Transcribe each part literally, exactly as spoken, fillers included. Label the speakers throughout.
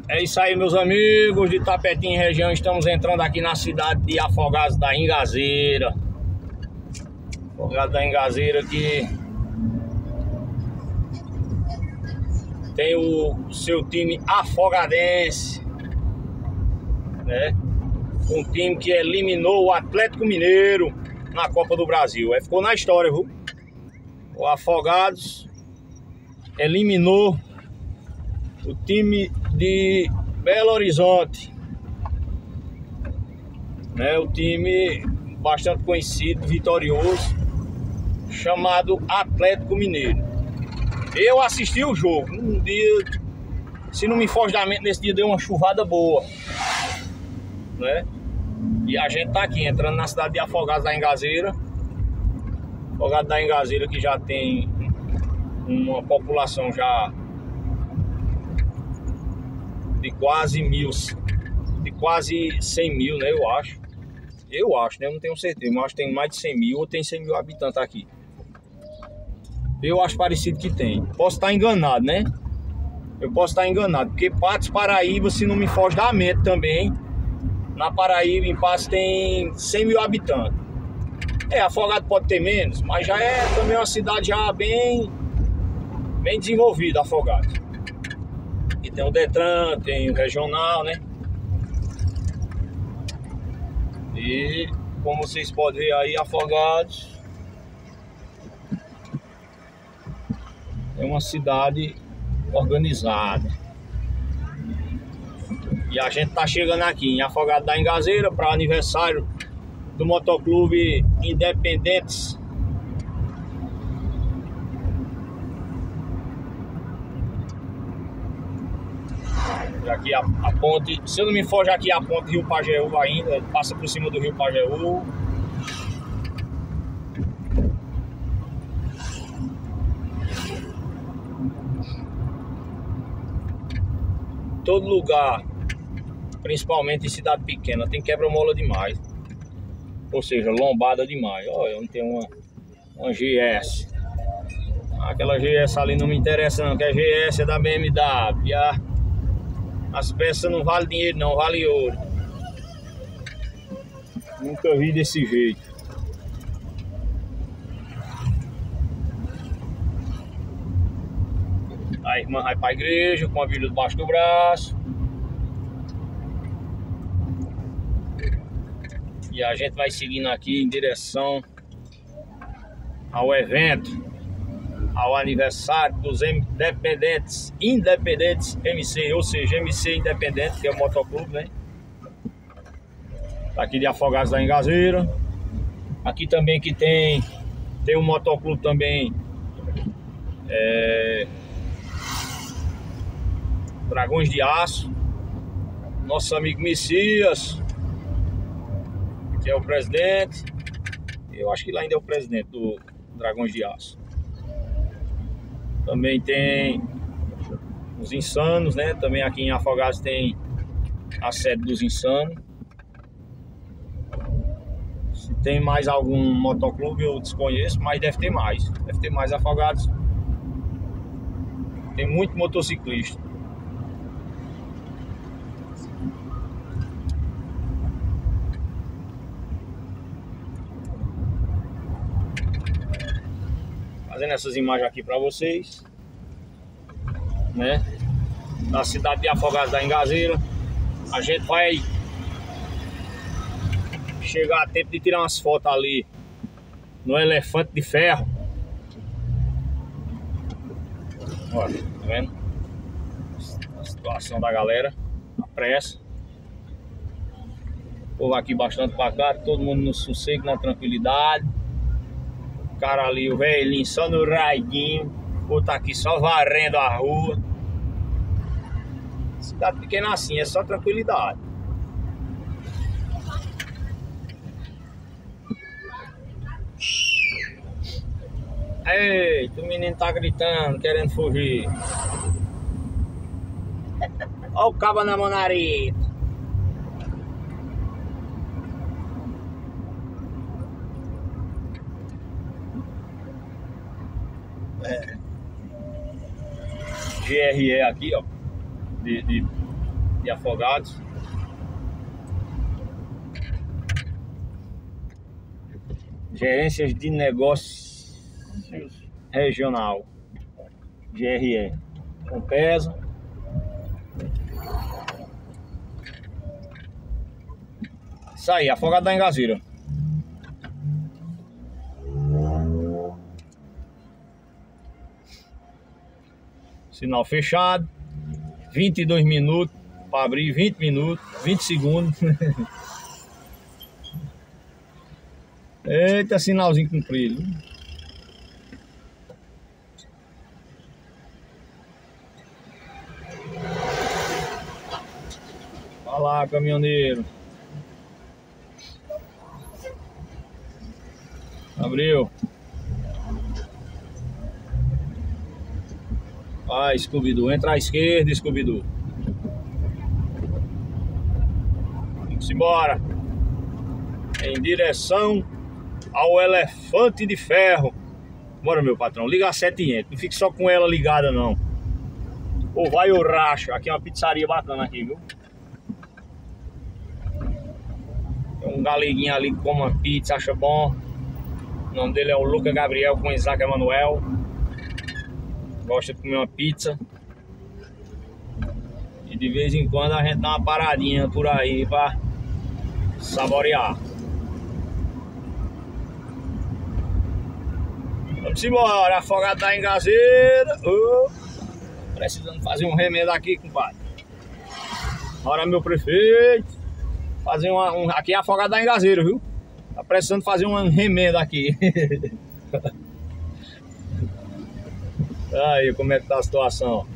Speaker 1: É isso aí, meus amigos de Tapetim e região. Estamos entrando aqui na cidade de Afogados da Ingazeira. Afogados da Ingazeira, que tem o seu time afogadense, né? Um time que eliminou o Atlético Mineiro na Copa do Brasil. É, ficou na história, viu? O Afogados eliminou o time de Belo Horizonte, né? O time bastante conhecido, vitorioso, chamado Atlético Mineiro. Eu assisti o jogo. Um dia, se não me foge da mente, nesse dia deu uma chuvada boa, né? E a gente tá aqui entrando na cidade de Afogados da Ingazeira. Afogados da Ingazeira, que já tem uma população já de quase mil, de quase cem mil, né? Eu acho. Eu acho, né? Eu não tenho certeza, mas acho que tem mais de cem mil ou tem cem mil habitantes aqui. Eu acho parecido que tem. Posso estar enganado, né? Eu posso estar enganado, porque Patos, Paraíba, se não me foge da mente também, na Paraíba, em Patos, tem cem mil habitantes. É, Afogado pode ter menos, mas já é também uma cidade já bem, bem desenvolvida, Afogado. E tem o Detran, tem o Regional, né? E como vocês podem ver aí, Afogados é uma cidade organizada. E a gente tá chegando aqui em Afogados da Ingazeira para o aniversário do Motoclube Independentes. Aqui a, a ponte, se eu não me foge, aqui a ponte Rio Pajeú ainda, passa por cima do Rio Pajeú. Todo lugar, principalmente em cidade pequena, tem quebra-mola demais. Ou seja, lombada demais. Olha, onde tem uma, uma G S. Aquela G S ali não me interessa não, que a G S é da B M W. E a, as peças não valem dinheiro não, vale ouro. Nunca vi desse jeito. A irmã vai para a igreja com a Bíblia debaixo do braço. E a gente vai seguindo aqui em direção ao evento, ao aniversário dos Independentes, Independentes M C, ou seja, M C Independente, que é o motoclube, né? Aqui de Afogados da Ingazeira. Aqui também que tem, tem um motoclube também, é, Dragões de Aço. Nosso amigo Messias, que é o presidente. Eu acho que lá ainda é o presidente do Dragões de Aço. Também tem os Insanos, né? Também aqui em Afogados tem a sede dos Insanos. Se tem mais algum motoclube eu desconheço, mas deve ter mais. Deve ter mais Afogados. Tem muito motociclista. Fazendo essas imagens aqui para vocês, né? Da cidade de Afogados da Ingazeira. A gente vai chegar a tempo de tirar umas fotos ali no Elefante de Ferro. Olha, tá vendo? A situação da galera, a pressa. O povo aqui bastante pacado, todo mundo no sossego, na tranquilidade. O cara ali, o velhinho, só no raidinho. O outro aqui só varrendo a rua. Cidade pequena assim, é só tranquilidade. Eita, o menino tá gritando, querendo fugir. Olha o cabo na monarita. É. G R E aqui, ó, de, de de Afogados. Gerências de Negócios Regional, G R E, Compesa. Isso aí, Afogado da Engazeira. Sinal fechado. vinte e dois minutos para abrir, vinte minutos, vinte segundos. Eita, sinalzinho comprido. Olha lá, caminhoneiro. Abriu. Vai, Scooby-Doo. Entra à esquerda, Scooby-Doo. Vamos embora. Em direção ao Elefante de Ferro. Bora, meu patrão. Liga a sete e entra. Não fique só com ela ligada, não. Ou vai ou racha. Aqui é uma pizzaria bacana aqui, viu? Tem um galeguinho ali que come uma pizza, acha bom. O nome dele é o Lucas Gabriel com Isaac Emanuel. Gosta de comer uma pizza. E de vez em quando a gente dá uma paradinha por aí pra saborear. Vamos embora, Afogado da Engazeira. Oh, precisando fazer um remendo aqui, compadre. Bora, meu prefeito. Fazer uma, um, aqui é Afogado da Engazeira, viu? Tá precisando fazer um remendo aqui. Aí, como é que tá a situação?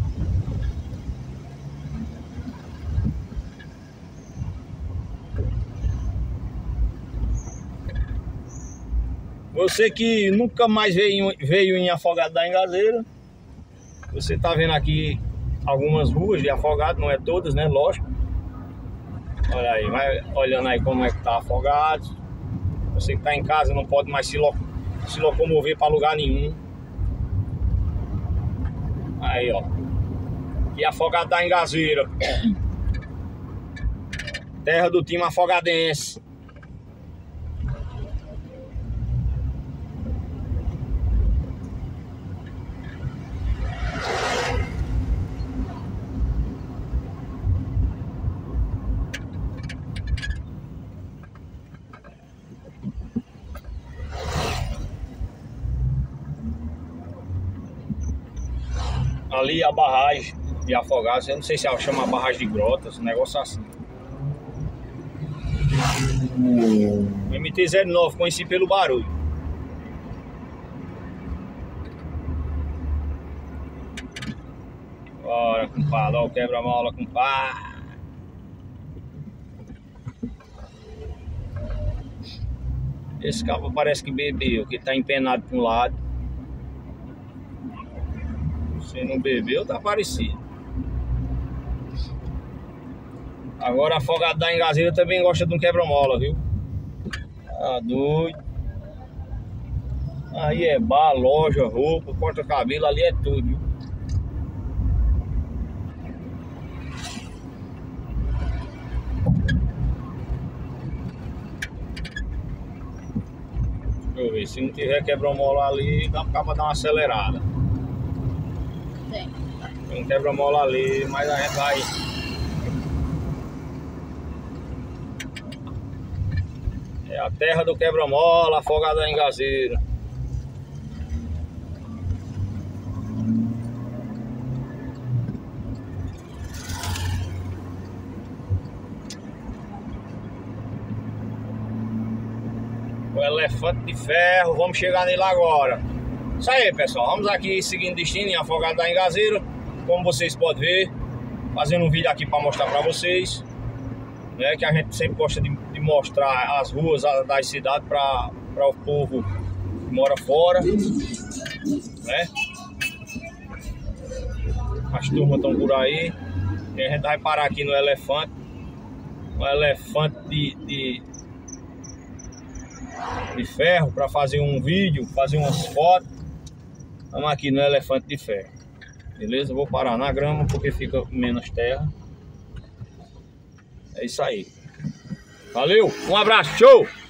Speaker 1: Você que nunca mais veio, veio em Afogado da Engazeira, você tá vendo aqui algumas ruas de Afogado, não é todas, né? Lógico. Olha aí, vai olhando aí como é que tá Afogado. Você que tá em casa não pode mais se, lo se locomover para lugar nenhum. Aí, ó. Aqui é Afogado da Engazeira. Terra do time afogadense. Ali a barragem de Afogados, eu não sei se ela chama barragem de Grotas, um negócio assim. O M T zero nove, conheci pelo barulho. Bora, compadre, ó, o quebra-mola, compadre. Esse cabo parece que bebeu, que tá empenado para um lado. Se não bebeu, tá parecido. Agora Afogado da Engazeira também gosta de um quebra-mola, viu? Tá doido. Aí é bar, loja, roupa, corta-cabelo, ali é tudo, viu? Deixa eu ver, se não tiver quebra-mola ali, dá pra dar uma acelerada. Tem. Tem um quebra-mola ali, mas a gente vai. É a terra do quebra-mola, Afogado da Engazeira. O Elefante de Ferro, vamos chegar nele agora. Isso aí, pessoal, vamos aqui seguindo destino em Afogado da Engazeira. Como vocês podem ver, fazendo um vídeo aqui para mostrar para vocês, né, que a gente sempre gosta de, de mostrar as ruas das cidades para o povo que mora fora, né? As turmas estão por aí. E a gente vai parar aqui no Elefante. Um elefante de, de, de ferro para fazer um vídeo, fazer umas fotos. Estamos aqui no Elefante de Ferro. Beleza? Vou parar na grama porque fica menos terra. É isso aí. Valeu, um abraço, show!